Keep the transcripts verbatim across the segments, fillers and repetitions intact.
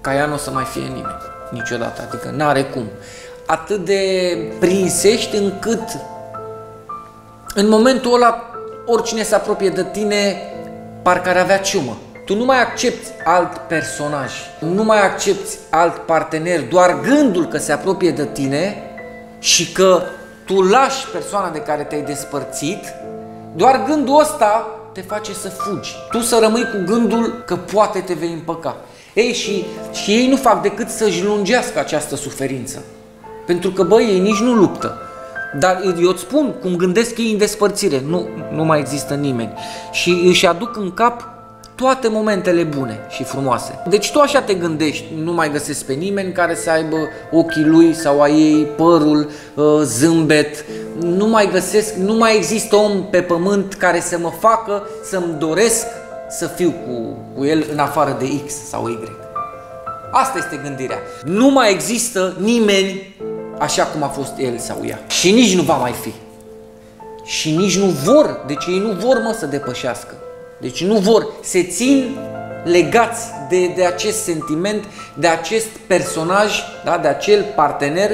ca ea nu o să mai fie nimeni niciodată, adică n-are cum. Atât de prinsești încât în momentul ăla oricine se apropie de tine parcă ar avea ciumă. Tu nu mai accepti alt personaj, nu mai accepti alt partener, doar gândul că se apropie de tine și că tu lași persoana de care te-ai despărțit, doar gândul ăsta te face să fugi. Tu să rămâi cu gândul că poate te vei împăca. Ei, și, și ei nu fac decât să-și lungească această suferință. Pentru că, băi, ei nici nu luptă. Dar eu îți spun cum gândesc ei în despărțire. Nu, nu mai există nimeni. Și își aduc în cap toate momentele bune și frumoase. Deci tu așa te gândești, nu mai găsesc pe nimeni care să aibă ochii lui sau a ei, părul, zâmbet, nu mai găsesc, nu mai există om pe pământ care să mă facă să-mi doresc să fiu cu, cu el în afară de X sau Y. Asta este gândirea. Nu mai există nimeni așa cum a fost el sau ea. Și nici nu va mai fi. Și nici nu vor, deci ei nu vor, mă, să depășească. Deci nu vor, se țin legați de, de acest sentiment, de acest personaj, da, de acel partener,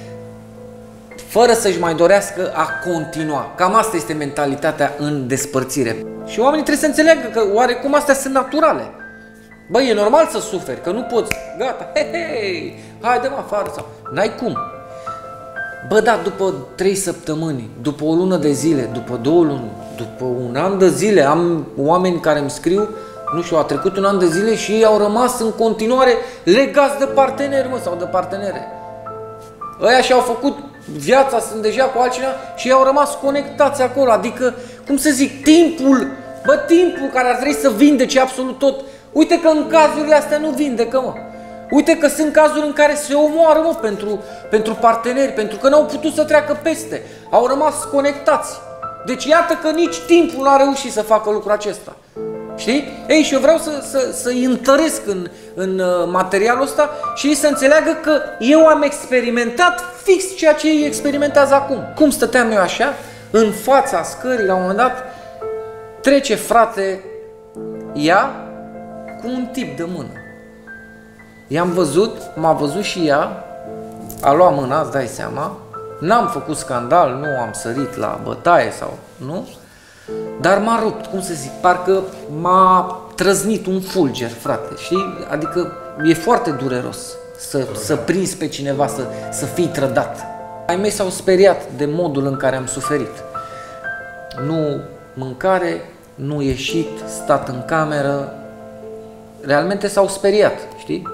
fără să-și mai dorească a continua. Cam asta este mentalitatea în despărțire. Și oamenii trebuie să înțeleagă că oarecum astea sunt naturale. Băi, e normal să suferi, că nu poți, gata, hei, hei, haide-mă afară sau... N-ai cum. Bă, da, după trei săptămâni, după o lună de zile, după două luni, după un an de zile, am oameni care îmi scriu, nu știu, a trecut un an de zile și ei au rămas în continuare legați de parteneri, mă, sau de partenere. Ăia și-au făcut viața, sunt deja cu altcineva și ei au rămas conectați acolo, adică, cum să zic, timpul, bă, timpul care ar trebui să vindece absolut tot. Uite că în cazurile astea nu vindecă, mă. Uite că sunt cazuri în care se omoară, mă, pentru, pentru parteneri, pentru că n-au putut să treacă peste. Au rămas conectați. Deci iată că nici timpul n-a reușit să facă lucrul acesta. Știi? Ei, și eu vreau să, să, să-i întăresc în, în materialul ăsta și ei să înțeleagă că eu am experimentat fix ceea ce ei experimentează acum. Cum stăteam eu așa, în fața scării, la un moment dat, trece, frate, ea cu un tip de mână. I-am văzut, m-a văzut și ea, a luat mâna, îți dai seama, n-am făcut scandal, nu am sărit la bătaie sau, nu? Dar m-a rupt, cum să zic, parcă m-a trăznit un fulger, frate, știi? Adică e foarte dureros să, să prinzi pe cineva, să, să fii trădat. Ai mei s-au speriat de modul în care am suferit. Nu mâncare, nu ieșit, stat în cameră, realmente s-au speriat, știi?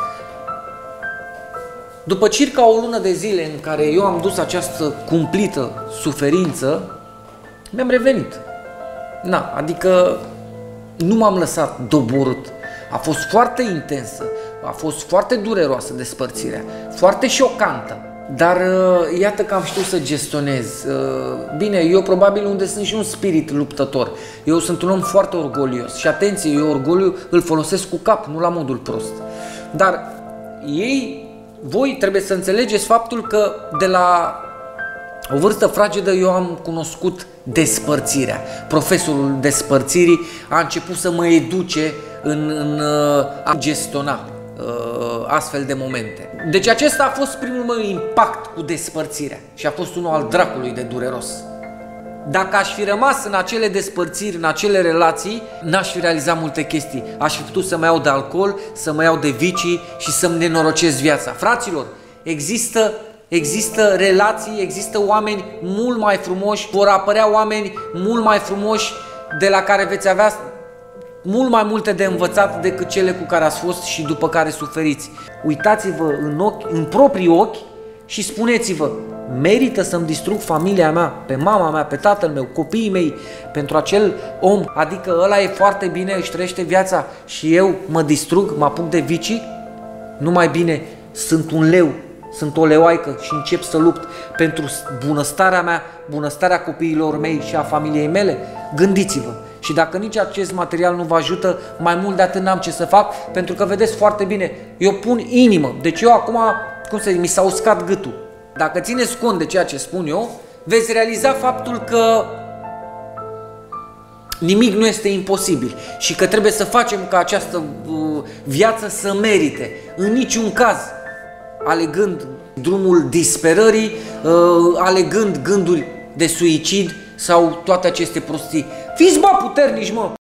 După circa o lună de zile în care eu am dus această cumplită suferință, mi-am revenit. Na, adică nu m-am lăsat doborât. A fost foarte intensă, a fost foarte dureroasă despărțirea, foarte șocantă. Dar iată că am știut să gestionez. Bine, eu probabil unde sunt și un spirit luptător. Eu sunt un om foarte orgolios și atenție, eu orgoliu îl folosesc cu cap, nu la modul prost. Dar ei, voi trebuie să înțelegeți faptul că de la o vârstă fragedă eu am cunoscut despărțirea. Profesorul despărțirii a început să mă educe în, în a gestiona astfel de momente. Deci acesta a fost primul meu impact cu despărțirea și a fost unul al dracului de dureros. Dacă aș fi rămas în acele despărțiri, în acele relații, n-aș fi realizat multe chestii. Aș fi putut să mă iau de alcool, să mă iau de vicii și să-mi nenorocesc viața. Fraților, există, există relații, există oameni mult mai frumoși, vor apărea oameni mult mai frumoși de la care veți avea mult mai multe de învățat decât cele cu care ați fost și după care suferiți. Uitați-vă în ochi, în proprii ochi și spuneți-vă: merită să-mi distrug familia mea, pe mama mea, pe tatăl meu, copiii mei, pentru acel om? Adică ăla e foarte bine, își trăiește viața și eu mă distrug, mă apuc de vicii? Nu mai bine sunt un leu, sunt o leoaică și încep să lupt pentru bunăstarea mea, bunăstarea copiilor mei și a familiei mele? Gândiți-vă! Și dacă nici acest material nu vă ajută, mai mult de atât n-am ce să fac, pentru că vedeți foarte bine, eu pun inimă. Deci eu acum, cum să zic, mi s-a uscat gâtul. Dacă țineți cont de ceea ce spun eu, veți realiza faptul că nimic nu este imposibil și că trebuie să facem ca această uh, viață să merite, în niciun caz alegând drumul disperării, alegând gânduri de suicid sau toate aceste prostii. Fiți, bă, puternici, mă!